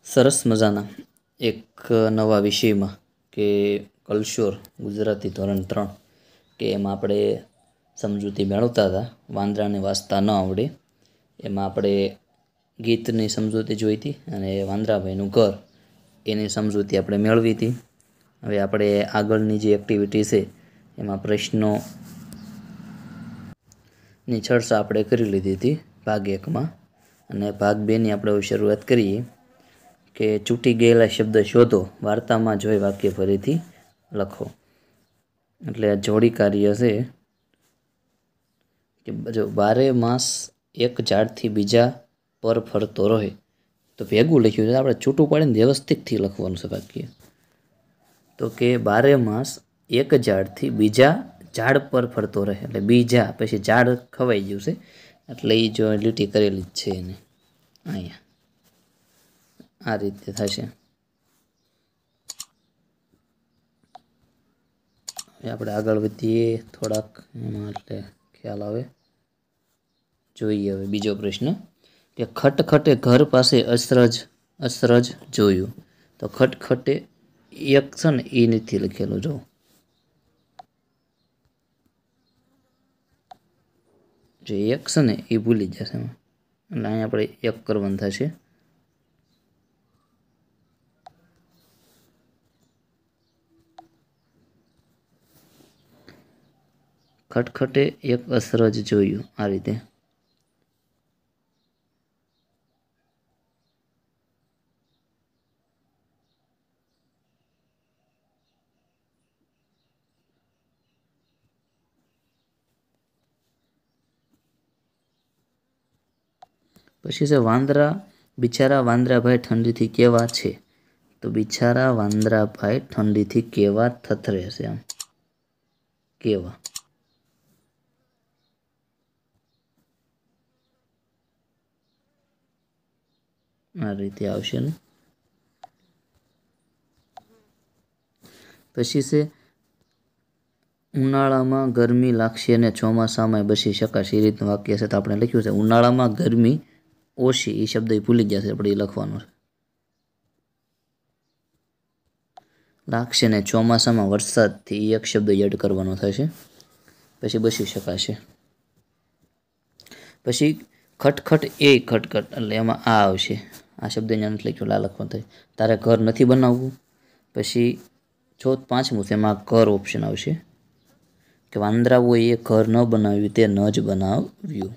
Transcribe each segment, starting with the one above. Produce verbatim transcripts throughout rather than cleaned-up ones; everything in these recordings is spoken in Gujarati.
સરસ મજાના એક નવા વિષયમાં કે કલશોર ગુજરાતી ધોરણ ત્રણ કે એમાં આપણે સમજૂતી મેળવતા હતા. વાંદરાને વાંચતા ન આવડે એમાં આપણે ગીતની સમજૂતી જોઈ હતી અને વાંદરાભાઈનું ઘર એની સમજૂતી આપણે મેળવી હતી. હવે આપણે આગળની જે એક્ટિવિટી છે એમાં પ્રશ્નો ની ચર્ચા આપણે કરી લીધી હતી ભાગ એકમાં, અને ભાગ બેની આપણે હવે શરૂઆત કરીએ કે ચૂંટી ગયેલા શબ્દ શોધો, વાર્તામાં જોઈ વાક્ય ફરીથી લખો. એટલે આ જોડી કાર્ય છે કે જો બારે માસ એક ઝાડથી બીજા પર ફરતો રહે, તો ભેગું લખ્યું છે, આપણે છૂટું પાડીને વ્યવસ્થિતથી લખવાનું છે વાક્ય. તો કે બારે માસ એક ઝાડથી બીજા ઝાડ પર ફરતો રહે, એટલે બીજા પછી ઝાડ ખવાઈ ગયું છે એટલે એ જો લીટી કરેલી જ છે એને અહીંયા આ રીતે થશે. આપણે આગળ વધીએ થોડાક એમાં એટલે ખ્યાલ આવે. જોઈએ હવે બીજો પ્રશ્ન કે ખટખટે ઘર પાસે અસરજ અસરજ જોયું. તો ખટખટે એક છે ને એ નથી લખેલું, જો જે એક છે ને એ ભૂલી જશે એમાં, એટલે અહીંયા આપણે એક કરવાનું થશે. ખટખટે એક અસરજ જોયું આ રીતે. પછી છે વાંદરા બિચારા વાંદરાભાઈ ઠંડીથી કેવા છે. તો બિચારા વાંદરાભાઈ ઠંડીથી કેવા થથરે છે, આમ કેવા આ રીતે આવશે ને. પછી છે ઉનાળામાં ગરમી લાગશે અને ચોમાસામાં બસી શકાશે, એ રીતનું વાક્ય છે. તો આપણે લખ્યું છે ઉનાળામાં ગરમી ઓછી, એ શબ્દ ભૂલી ગયા છે આપણે એ લખવાનો છે. લાગશે ને ચોમાસામાં વરસાદથી એક શબ્દ એડ કરવાનો થશે. પછી બસી શકાશે. પછી ખટખટ એ ખટખટ એટલે એમાં આ આવશે, આ શબ્દ અહીંયા નથી લખ્યો, લા લખવાનું થાય. તારે ઘર નથી બનાવવું. પછી છો પાંચમું છે એમાં ઘર ઓપ્શન આવશે કે વાંદરાઓએ ઘર ન બનાવ્યું તે ન જ બનાવ્યું.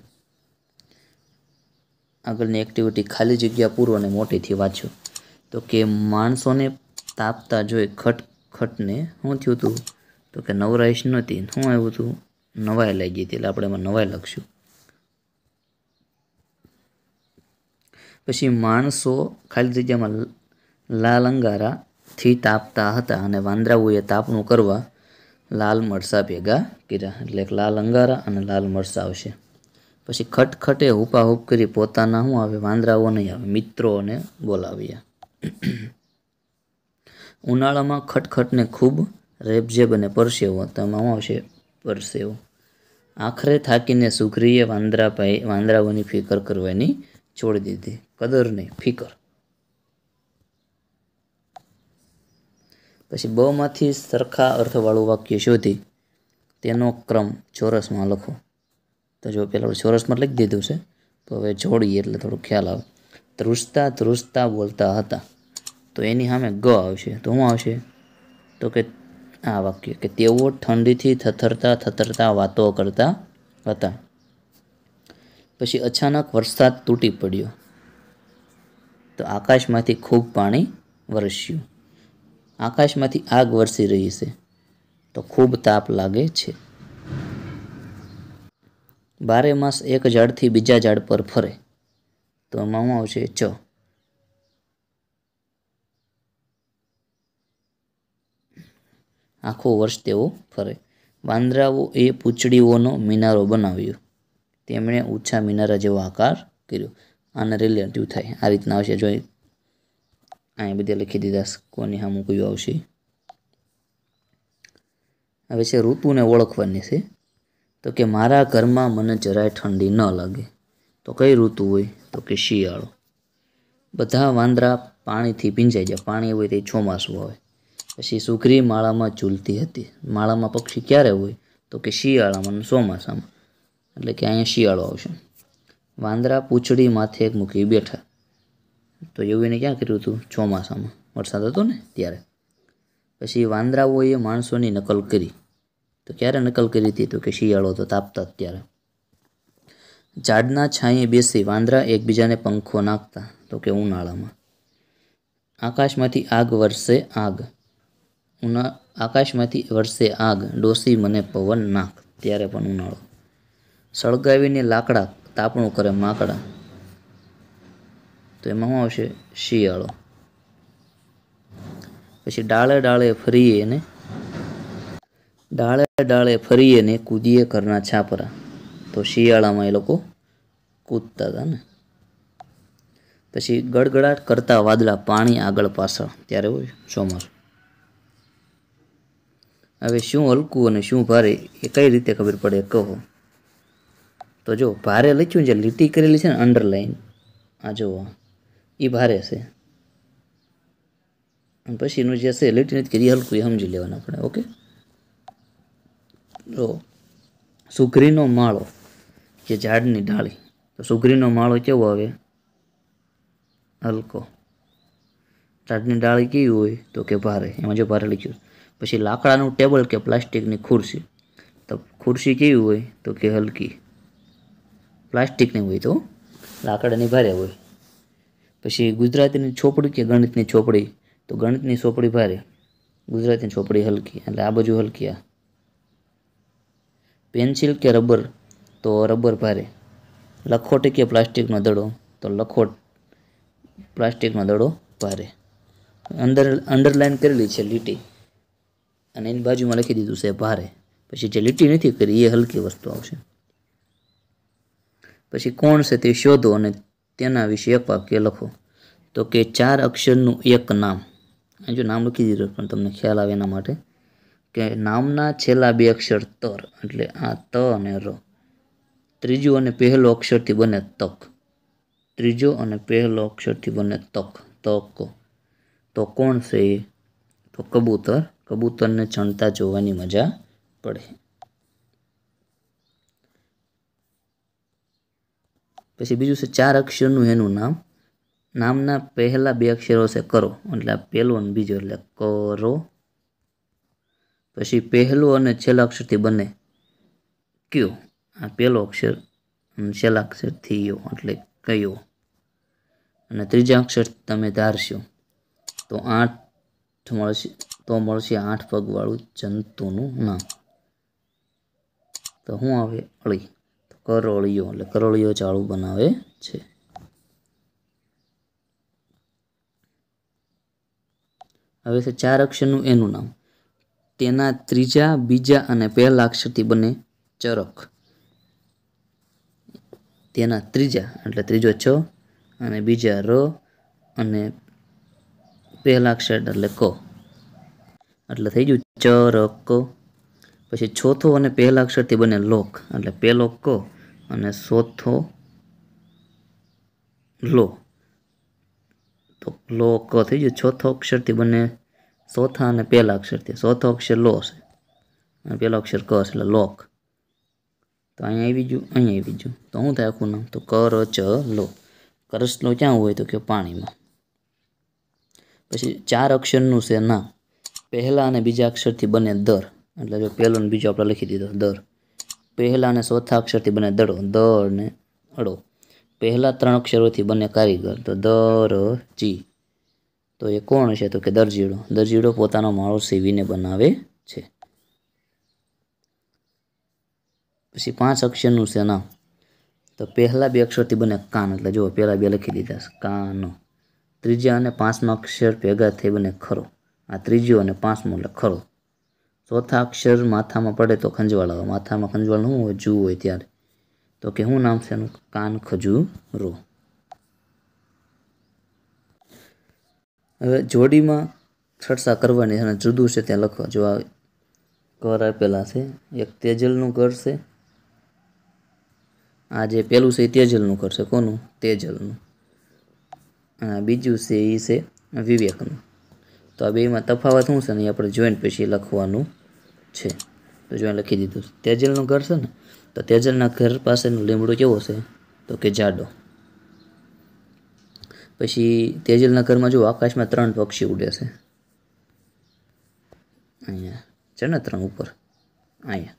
આગળની એક્ટિવિટી ખાલી જગ્યા પૂરો અને મોટેથી વાંચો. તો કે માણસોને તાપતા જોઈ ખટખટને શું થયું હતું, તો કે નવરાઈશ નહોતી, શું આવ્યું હતું, નવાઈ લાગી હતી, એટલે આપણે એમાં નવાઈ લખશું. પછી માણસો ખાલી જગ્યામાં લાલ અંગારાથી તાપતા હતા અને વાંદરાઓએ તાપનું કરવા લાલ મરચાં ભેગા કર્યા, એટલે લાલ અંગારા અને લાલ મરચાં આવશે. પછી ખટખટે હુપાહુપ કરી પોતાના શું આવે, વાંદરાઓ નહીં આવે, મિત્રોને બોલાવ્યા. ઉનાળામાં ખટખટને ખૂબ રેબઝેબ અને પરસેવો, તેમાં શું આવશે, પરસેવો. આખરે થાકીને સુઘરીએ વાંદરાભાઈ વાંદરાઓની ફિકર કરવાની છોડી દીધી, કદર નહીં ફિકર. પછી બ માંથી સરખા અર્થવાળું વાક્ય શોધી તેનો ક્રમ ચોરસમાં લખો. તો જો પહેલાં ચોરસમાં લખી દીધું છે, તો હવે જોડીએ એટલે થોડું ખ્યાલ આવે. ધ્રુસતા ધ્રુસતા બોલતા હતા, તો એની સામે ગ આવશે. તો શું આવશે, તો કે આ વાક્ય કે તેઓ ઠંડીથી થથરતા થથરતા વાતો કરતા હતા. પછી અચાનક વરસાદ તૂટી પડ્યો, તો આકાશમાંથી ખૂબ પાણી વરસ્યું. આકાશમાંથી આગ વરસી રહી છે, તો ખૂબ તાપ લાગે છે. બારે માસ એક ઝાડથી બીજા ઝાડ પર ફરે, તો એમાં શું આવશે, ચ. આખો વર્ષ તેઓ ફરે. વાંદરાઓ એ પૂંછડીઓનો મિનારો બનાવ્યો, તેમણે ઊંચા મિનારા જેવો આકાર કર્યો. આને રિલેટિવ થાય આ રીતના આવશે. જોઈ અહીંયા બધા લખી દીધા કોની સામું કયું આવશે. હવે છે ઋતુને ઓળખવાની છે. તો કે મારા ઘરમાં મને જરાય ઠંડી ન લાગે, તો કઈ ઋતુ હોય, તો કે શિયાળો. બધા વાંદરા પાણીથી ભીંજાઈ જાય, પાણી હોય તે ચોમાસું આવે. પછી સુઘરી માળામાં ઝૂલતી હતી. માળામાં પક્ષી ક્યારે હોય તો કે શિયાળામાં અને ચોમાસામાં, એટલે કે અહીંયા શિયાળો આવશે. વાંદરા પૂંછડી માથે મૂકી બેઠા, તો એવું એને ક્યાં કર્યું હતું? ચોમાસામાં, વરસાદ હતો ને ત્યારે. પછી વાંદરાઓએ માણસોની નકલ કરી, તો ક્યારે નકલ કરી હતી તો કે શિયાળો તો તાપતા ત્યારે. ઝાડના છાંયે બેસી વાંદરા એકબીજાને પંખો નાખતા, તો કે ઉનાળામાં. આકાશમાંથી આગ વરસે આગ, ઉના આકાશમાંથી વરસે આગ, ડોસી મને પવન નાખ, ત્યારે પણ ઉનાળો. સળગાવીને લાકડા તાપણું કરે માકડા, તો એમાં શું આવશે? શિયાળો. પછી ડાળે ડાળે ફરીએ ને ડાળે ડાળે ફરીએ ને કૂદીએ ઘરના છાપરા, તો શિયાળામાં એ લોકો કૂદતા હતા ને. પછી ગડગડાટ કરતા વાદળા પાણી આગળ પાછળ, ત્યારે હોય ચોમાસું. હવે શું હલકું અને શું ભારે એ કઈ રીતે ખબર પડે કહો? તો જો ભારે લખ્યું, જે લીટી કરેલી છે ને અંડરલાઈન, આ જો એ ભારે છે, અને પછીનું જે છે લીટી નથી કરી હલકું, એ સમજી લેવાનું આપણે. ઓકે. જો સુઘરીનો માળો, જે ઝાડની ડાળી, તો સુઘરીનો માળો કેવો આવે? હલકો. ઝાડની ડાળી કેવી હોય તો કે ભારે, એમાં જો ભારે લખ્યું. પછી લાકડાનું ટેબલ કે પ્લાસ્ટિકની ખુરશી, તો ખુરશી કેવી હોય તો કે હલકી. પ્લાસ્ટિકની હોય તો લાકડાની ભારે હોય. પછી ગુજરાતીની ચોપડી કે ગણિતની ચોપડી, તો ગણિતની ચોપડી ભારે, ગુજરાતીની ચોપડી હલકી, એટલે આ બાજુ હલકી. આ પેન્સિલ કે રબર, તો રબર ભારે. લખોટી કે પ્લાસ્ટિકનો દડો, તો લખોટ પ્લાસ્ટિકનો દડો ભારે. અંદર અંડરલાઈન કરેલી છે લીટી, અને એની બાજુમાં લખી દીધું છે ભારે. પછી જે લીટી નથી કરી એ હલકી વસ્તુ આવશે. પછી કોણ છે તે શોધો અને તેના વિશે એક વાક્ય લખો, તો કે ચાર અક્ષરનું એક નામ. જો નામ લખી દીધું પણ તમને ખ્યાલ આવે એના માટે, કે નામના છેલ્લા બે અક્ષર તર, એટલે આ ત અને ર. ત્રીજો અને પહેલો અક્ષરથી બને તક, ત્રીજો અને પહેલો અક્ષરથી બને તક, તક. તો કોણ છે એ? તો કબૂતર. કબૂતરને ચણતા જોવાની મજા પડે. પછી બીજું છે ચાર અક્ષરનું એનું નામ. નામના પહેલા બે અક્ષરો છે કરો, એટલે આ પહેલો અને બીજો, એટલે કરો. પછી પહેલો અને છેલ્લા અક્ષરથી બને કયો, આ પહેલો અક્ષર અને છેલ્લા અક્ષરથી યો, એટલે કયો. અને ત્રીજા અક્ષર તમે ધારશો તો આઠ મળશે, તો મળશે આઠ પગવાળું જંતુનું નામ. તો શું આવે? અળી. કરોળિયો, એટલે કરોળિયો ચાળું બનાવે છે. હવે છે ચાર અક્ષરનું એનું નામ. તેના ત્રીજા, બીજા અને પહેલા અક્ષરથી બને ચરક. તેના ત્રીજા, એટલે ત્રીજો છ, અને બીજા ર, અને પહેલા અક્ષર એટલે ક, એટલે થઈ ગયું ચરક. પછી ચોથો અને પહેલા અક્ષરથી બને લોક, એટલે પહેલો ક અને ચોથો લો, તો લો ક થઈ ગયું. ચોથો અક્ષરથી બને ચોથા અને પહેલા અક્ષરથી, ચોથો અક્ષર લો છે અને પહેલો અક્ષર ક છે, એટલે લોક. તો અહીંયા આવી ગયું, અહીંયા આવી ગયું. તો શું થાય આખું નામ? તો કર ચ લો. કરચલો ક્યાં હોય તો કે પાણીમાં. પછી ચાર અક્ષરનું છે નામ. પહેલા અને બીજા અક્ષરથી બને દર, એટલે જો પહેલો ને બીજો આપણે લખી દીધો દર. પહેલા અને ચોથા અક્ષરથી બને દડો, દ ને અડો. પહેલા ત્રણ અક્ષરોથી બને કારીગર, તો દરજી. તો એ કોણ છે તો કે દરજીડો. દરજીડો પોતાનો માળો સીવીને બનાવે છે. પછી પાંચ અક્ષરનું છે નામ. તો પહેલા બે અક્ષરથી બને કાન, એટલે જો પહેલા બે લખી દીધા કાન. ત્રીજા અને પાંચમા અક્ષર ભેગા થઈ બને ખરો, આ ત્રીજો અને પાંચમો એટલે ખરો. ચોથા અક્ષર માથામાં પડે તો ખંજવાળ આવે. માથામાં ખંજવાળ શું હોય? જુ હોય ત્યારે. તો કે શું નામ છે એનું? કાન ખજૂરો. હવે જોડીમાં છડસા કરવાની અને જુદું છે ત્યાં લખવા. જો આ ઘર આપેલા છે, એક તેજલનું ઘર છે, આ જે પેલું છે એ તેજલનું ઘર છે. કોનું? તેજલનું. અને બીજું છે એ છે વિવેકનું. તો આ બેમાં તફાવત શું છે ને એ આપણે જોઈને પછી લખવાનું છે. તો જોઈને લખી દીધું. તેજલનું ઘર છે ને, તો તેજલના ઘર પાસેનો લીમડો કેવો છે? તો કે જાડો. પછી તેજલના ઘરમાં જો આકાશમાં ત્રણ પક્ષી ઉડે છે. અહીંયા છે ને ત્રણ ઉપર, અહીંયા.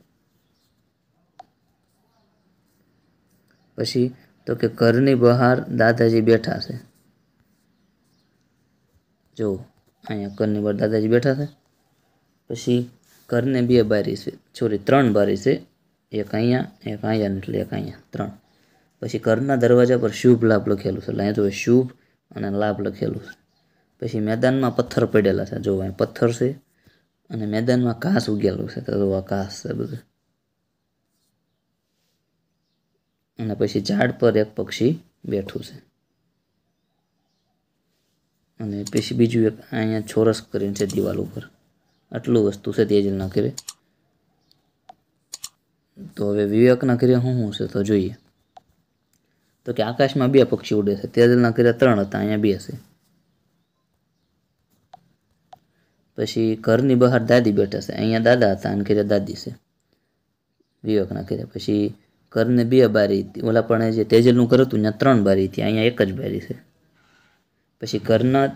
પછી તો કે ઘરની બહાર દાદાજી બેઠા છે. જો અહીંયા ઘરની બહાર દાદાજી બેઠા છે. પછી ઘરને બે બારી છે, સોરી ત્રણ બારી છે, એક અહીંયા એક અહીંયા એટલે એક અહીંયા, ત્રણ. પછી ઘરના દરવાજા પર શુભ લાભ લખેલું છે, એટલે અહીંયા જો શુભ અને લાભ લખેલું છે. પછી મેદાનમાં પથ્થર પડેલા છે, જો અહીંયા પથ્થર છે અને મેદાનમાં ઘાસ ઉગેલું છે, તો આ ઘાસ છે બધું. અને પછી ઝાડ પર એક પક્ષી બેઠું છે. અને પછી બીજું એક અહીંયા ચોરસ કરીને છે દિવાલ ઉપર. આટલું વસ્તુ છે તેજલના ઘરે. તો હવે વિવેકના ઘરે શું શું છે તો જોઈએ. તો કે આકાશમાં બે પક્ષી ઉડે છે, તેજલના ઘરે ત્રણ હતા, અહીંયા બે છે. પછી ઘરની બહાર દાદી બેઠા છે, અહીંયા દાદા હતા અને ઘરે દાદી છે વિવેકના ઘરે. પછી ઘરને બે બારી હતી, ઓલા પણ જે તેજલનું ઘર હતું ત્યાં ત્રણ બારી હતી, અહીંયા એક જ બારી છે. પછી ઘરના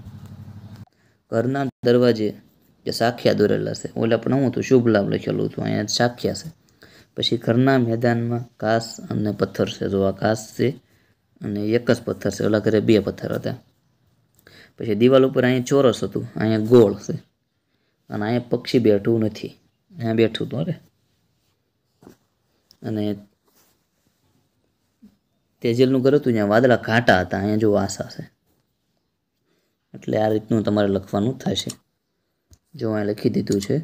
ઘરના દરવાજે જે સાખ્યા દોરેલા છે, ઓલા પણ હું હતું શુભ લાભ લખેલું હતું, અહીંયા સાખ્યા છે. પછી ઘરના મેદાનમાં ઘાસ અને પથ્થર છે, જો આ ઘાસ છે અને એક જ પથ્થર છે, ઓલા ઘરે બે પથ્થર હતા. પછી દિવાલ ઉપર અહીંયા ચોરસ હતું, અહીંયા ગોળ છે અને અહીંયા પક્ષી બેઠું નથી, અહીંયા બેઠું હતું. અરે અને તેજલનું ઘર હતું ત્યાં વાદળા ઘાટા હતા, અહીંયા જો આશા છે. એટલે આ રીતનું તમારે લખવાનું થશે. જો અહીંયા લખી દીધું છે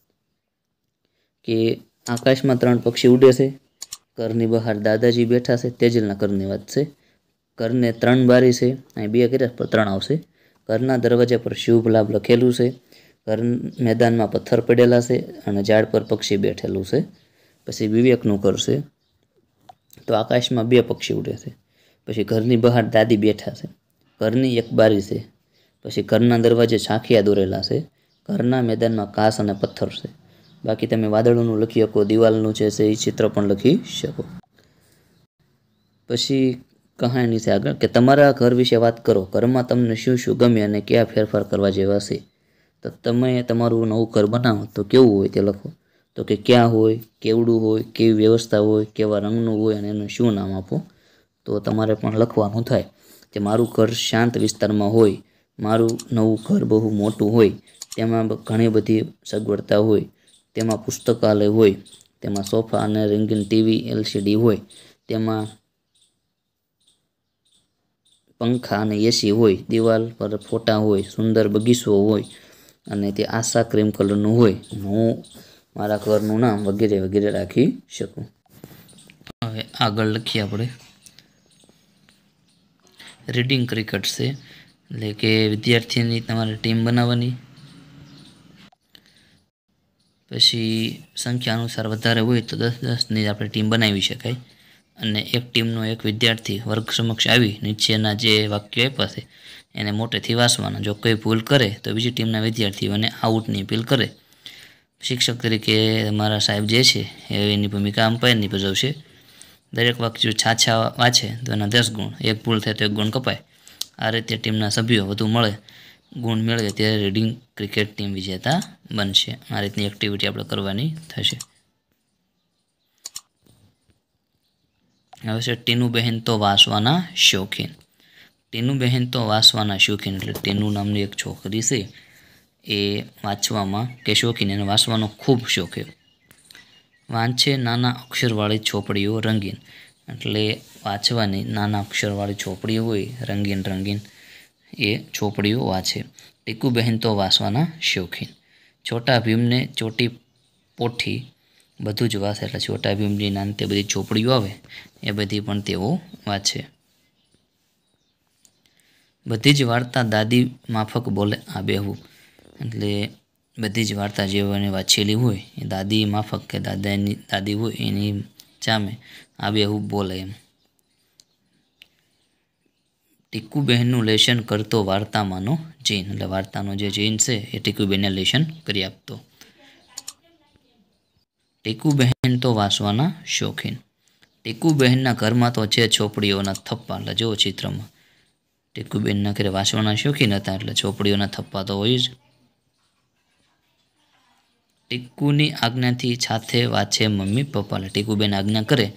કે આકાશમાં ત્રણ પક્ષી ઉડે છે, ઘરની બહાર દાદાજી બેઠા છે, તેજલના ઘરની વાત છે. ઘરને ત્રણ બારી છે, અહીં બે કર્યા પર ત્રણ આવશે. ઘરના દરવાજા પર શુભ લાભ લખેલું છે. ઘર મેદાનમાં પથ્થર પડેલા છે અને ઝાડ પર પક્ષી બેઠેલું છે. પછી વિવેકનું ઘર છે, તો આકાશમાં બે પક્ષી ઉડે છે. પછી ઘરની બહાર દાદી બેઠા છે, ઘરની એક બારી છે. પછી ઘરના દરવાજે સાંખિયા દોરેલા છે. ઘરના મેદાનમાં ઘાસ અને પથ્થર છે. બાકી તમે વાદળોનું લખી શકો, દિવાલનું છે એ ચિત્ર પણ લખી શકો. પછી કહાની છે આગળ કે તમારા ઘર વિશે વાત કરો, ઘરમાં તમને શું શું ગમે અને કયા ફેરફાર કરવા જેવા છે. તો તમે તમારું નવું ઘર બનાવો તો કેવું હોય તે લખો. તો કે ક્યાં હોય, કેવડું હોય, કેવી વ્યવસ્થા હોય, કેવા રંગનું હોય અને એનું શું નામ આપો. તો તમારે પણ લખવાનું થાય કે મારું ઘર શાંત વિસ્તારમાં હોય, મારું નવું ઘર બહુ મોટું હોય, તેમાં ઘણી બધી સગવડતા હોય, તેમાં પુસ્તકાલય હોય, તેમાં સોફા અને રંગીન ટીવી એલસીડી હોય, તેમાં પંખા અને એસી હોય, દિવાલ પર ફોટા હોય, સુંદર બગીચો હોય અને તે આશા ક્રીમ કલરનું હોય. હું મારા ઘરનું નામ વગેરે વગેરે રાખી શકું. હવે આગળ લખીએ આપણે. રીડિંગ ક્રિકેટ છે, એટલે કે વિદ્યાર્થીની તમારે ટીમ બનાવવાની. પછી સંખ્યા અનુસાર વધારે હોય તો દસ દસની આપણે ટીમ બનાવી શકાય. અને એક ટીમનો એક વિદ્યાર્થી વર્ગ સમક્ષ આવી નીચેના જે વાક્યો આપ્યા છે એને મોટેથી વાંચવાના. જો કોઈ ભૂલ કરે તો બીજી ટીમના વિદ્યાર્થીઓને આઉટની અપીલ કરે. શિક્ષક તરીકે મારા સાહેબ જે છે એની ભૂમિકા અમ્પાયરની ભજવશે. દરેક વાક્ય છાછા વાંચે તો એના દસ ગુણ, એક ભૂલ થાય તો એક ગુણ કપાય. આ રીતે ટીમના સભ્યો વધુ મળે ગુણ મેળવે ત્યારે રીડિંગ ક્રિકેટ ટીમ વિજેતા બનશે. આ રીતની એક્ટિવિટી આપણે કરવાની થશે. હવે છે ટીનુબહેન તો વાંચવાના શોખીન. ટીનુબહેન તો વાંચવાના શોખીન એટલે ટીનુ નામની એક છોકરી છે એ વાંચવામાં કે શોખીન, એને વાંચવાનો ખૂબ શોખ છે. વાંચે નાના અક્ષરવાળી ચોપડીઓ રંગીન, એટલે વાંચવાની નાના અક્ષરવાળી ચોપડીઓ હોય રંગીન રંગીન એ ચોપડીઓ વાંચે. ટીકુબહેન તો વાંચવાના શોખીન. છોટા ભીમને ચોટી પોઠી બધું જ વાંચે, એટલે છોટા ભીમની નાની તે બધી ચોપડીઓ આવે એ બધી પણ તેઓ વાંચે. બધી જ વાર્તા દાદી માફક બોલે આ બેહવું, એટલે બધી જ વાર્તા જેઓને વાંચેલી હોય એ દાદી માફક કે દાદાની દાદી હોય એની સામે આ બેહવું બોલે એમ. ટીકુબહેનનું લેશન કરતો વાર્તામાંનો જીન, એટલે વાર્તાનો જે જીન છે એ ટીકુબહેનને લેશન કરી આપતો. ટીકુબહેન તો વાંચવાના શોખીન. ટીકુબહેનના ઘરમાં તો છે ચોપડીઓના થપ્પા, એટલે જુઓ ચિત્રમાં ટીકુબહેનના ઘરે વાંચવાના શોખીન હતા એટલે ચોપડીઓના થપ્પા તો હોય જ. ટીકુની આજ્ઞાથી સાથે વાંચે મમ્મી પપ્પા, એટલે ટીકુબેન આજ્ઞા કરે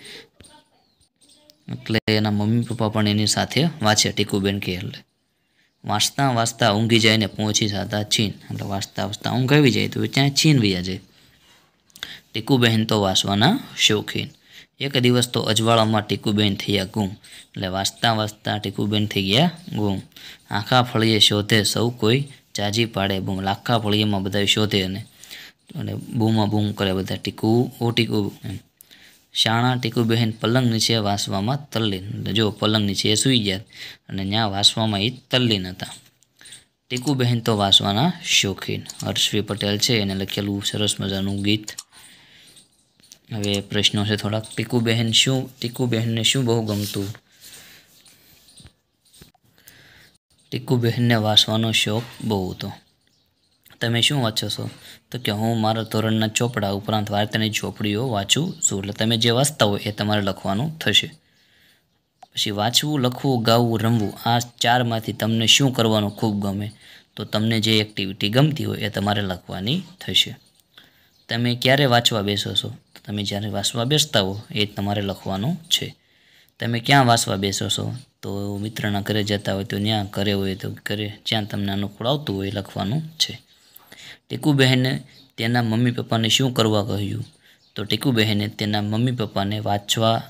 એટલે એના મમ્મી પપ્પા પણ એની સાથે વાંચે ટીકુબેન કહે એટલે. વાંચતા વાંચતા ઊંઘી જાય ને પહોંચી જતા ચીન, એટલે વાંચતા વાંચતા ઊંઘ આવી જાય તો ત્યાં ચીન વયા જાય. ટીકુબહેન તો વાંચવાના શોખીન. એક દિવસ તો અજવાળામાં ટીકુબેન થયા ગુમ, એટલે વાંચતા વાંચતા ટીકુબેન થઈ ગયા ગુમ. આખા ફળીએ શોધે સૌ કોઈ જાજી પાડે બૂમ, આખા ફળીએમાં બધા શોધે અને અને બૂમા બૂમ કરે બધા, ટીકુ ઓ ટીકુ એમ. શાણા ટીકુબહેન પલંગ નીચે વાંચવામાં તલ્લીન, એટલે જો પલંગ નીચે એ સૂઈ ગયા અને ત્યાં વાંચવામાં એ તલ્લીન હતા. ટીકુબહેન તો વાંચવાના શોખીન. હર્ષવી પટેલ છે એને લખેલું સરસ મજાનું ગીત. હવે પ્રશ્નો છે થોડાક. ટીકુબહેન શું ટીકુબહેનને શું બહુ ગમતું? ટીકુબહેનને વાંચવાનો શોખ બહુ હતો. તમે શું વાંચો છો? તો કે હું મારા ધોરણના ચોપડા ઉપરાંત વાર્તાની ચોપડીઓ વાંચું છું, એટલે તમે જે વાંચતા હોય એ તમારે લખવાનું થશે. પછી વાંચવું, લખવું, ગાવું, રમવું, આ ચારમાંથી તમને શું કરવાનું ખૂબ ગમે? તો તમને જે એક્ટિવિટી ગમતી હોય એ તમારે લખવાની થશે. તમે ક્યારે વાંચવા બેસો છો? તો તમે જ્યારે વાંચવા બેસતા હો એ તમારે લખવાનું છે. તમે ક્યાં વાંચવા બેસો છો? તો મિત્રના ઘરે જતા હોય તો ત્યાં, ઘરે હોય તો ઘરે, જ્યાં તમને અનુકૂળ આવતું હોય એ લખવાનું છે. ટીકુબહેને તેના મમ્મી પપ્પાને શું કરવા કહ્યું? તો ટીકુબહેને તેના મમ્મી પપ્પાને વાંચવા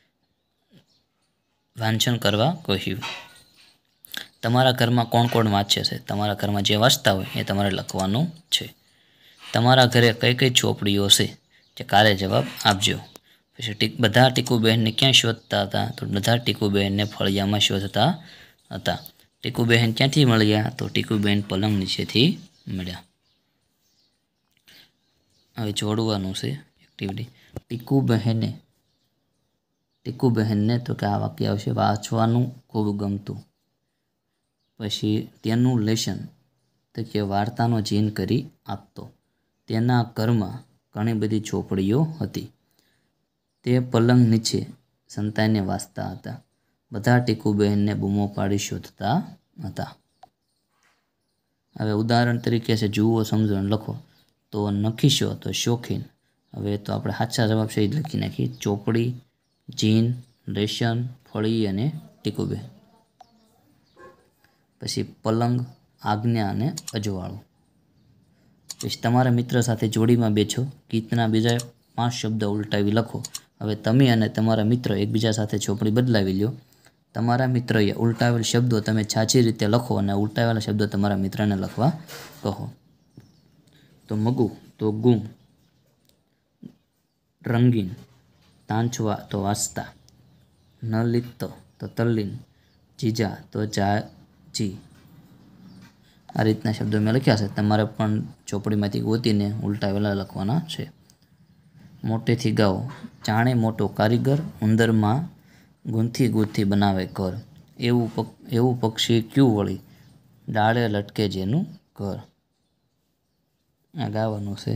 વાંચન કરવા કહ્યું. તમારા ઘરમાં કોણ કોણ વાંચે છે? તમારા ઘરમાં જે વાંચતા હોય એ તમારે લખવાનું છે. તમારા ઘરે કઈ કઈ ચોપડીઓ છે? જે કાલે જવાબ આપજો. પછી ટીક બધા ટીકુબહેનને ક્યાં શોધતા હતા? તો બધા ટીકુબહેનને ફળિયામાં શોધતા હતા. ટીકુબહેન ક્યાંથી મળ્યા? તો ટીકુબહેન પલંગ નીચેથી મળ્યા. હવે જોડવાનું છે એક્ટિવિટી. ટીકુબહેને ટીકુબહેનને તો કે આ વાક્ય આવશે, વાંચવાનું ખૂબ ગમતું. પછી તેનું લેશન તો કે વાર્તાનો જીન કરી આપતો. તેના ઘરમાં ઘણી બધી ચોપડીઓ હતી. તે પલંગ નીચે સંતાઈને વાંચતા હતા. બધા ટીકુબહેનને બૂમો પાડી શોધતા હતા. હવે ઉદાહરણ તરીકે છે, જુઓ, સમજો અને લખો. તો નખીશો તો શોખીન. હવે તો આપણે સાચા જવાબ છે એ જ લખી નાખીએ. ચોપડી, જીન, લેશન, ફળી અને ટીકુબહેન. પછી પલંગ, આજ્ઞા અને અજવાળું. પછી તમારા મિત્ર સાથે જોડીમાં બેઠો. ગીતના બીજા પાંચ શબ્દ ઉલટાવી લખો. હવે તમે અને તમારા મિત્ર એકબીજા સાથે ચોપડી બદલાવી લો. તમારા મિત્રએ ઉલટાવેલ શબ્દો તમે સાચી રીતે લખો અને ઉલટાવેલા શબ્દો તમારા મિત્રને લખવા કહો. તો મગુ તો ગુમ, રંગીન, તાંચવા તો વાંચતા, નલિત તો તલ્લીન, જીજા તો જાજી. આ રીતના શબ્દો મેં લખ્યા છે. તમારે પણ ચોપડીમાંથી ગોતીને ઉલટાવેલા લખવાના છે. મોટેથી ગાઓ. જાણે મોટો કારીગર ઉંદરમાં ગૂંથી ગૂંથી બનાવે ઘર. એવું એવું પક્ષી ક્યું વળી, ડાળે લટકે જેનું ઘર. આ ગાવાનું છે.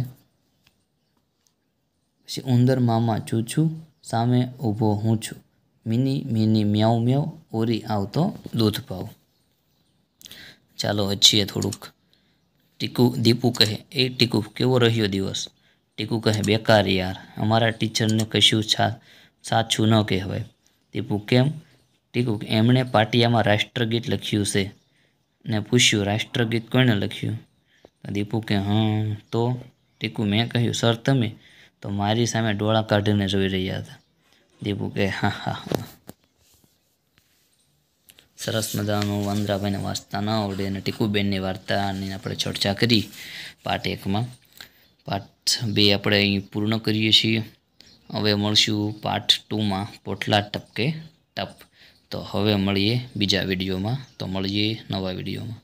પછી ઉંદર મામા ચૂચું, સામે ઊભો હું છું. મિની મિની મ્યાઉ મ્યાઉ, ઓરી આવતો દૂધ પાવ. ચાલો હજીએ થોડુંક. ટીકુ દીપુ કહે, એ ટીકુ કેવો રહ્યો દિવસ? ટીકુ કહે, બેકાર યાર, અમારા ટીચરને કશું સાચું ન કહેવાય. દીપુ કેમ? ટીકુ, એમણે પાટિયામાં રાષ્ટ્રગીત લખ્યું છે. ને પૂછ્યું, રાષ્ટ્રગીત કોણે લખ્યું? દીપુ કે હં તો? ટીકુ, મેં કહ્યું, સર તમે? તો મારી સામે ડોળા કાઢીને જોઈ રહ્યા હતા. દીપુ કે હા હા હા. સરસ મજાનું વાંદરાભાઈને વાંચતા ન આવડે અને ટીકુબેનની વાર્તાની આપણે ચર્ચા કરી પાર્ટ એકમાં. પાર્ટ બે આપણે અહીં પૂર્ણ કરીએ છીએ. હવે મળશું પાર્ટ ટુમાં, પોટલા ટપકે ટપ. તો હવે મળીએ બીજા વિડીયોમાં. તો મળીએ નવા વિડીયોમાં.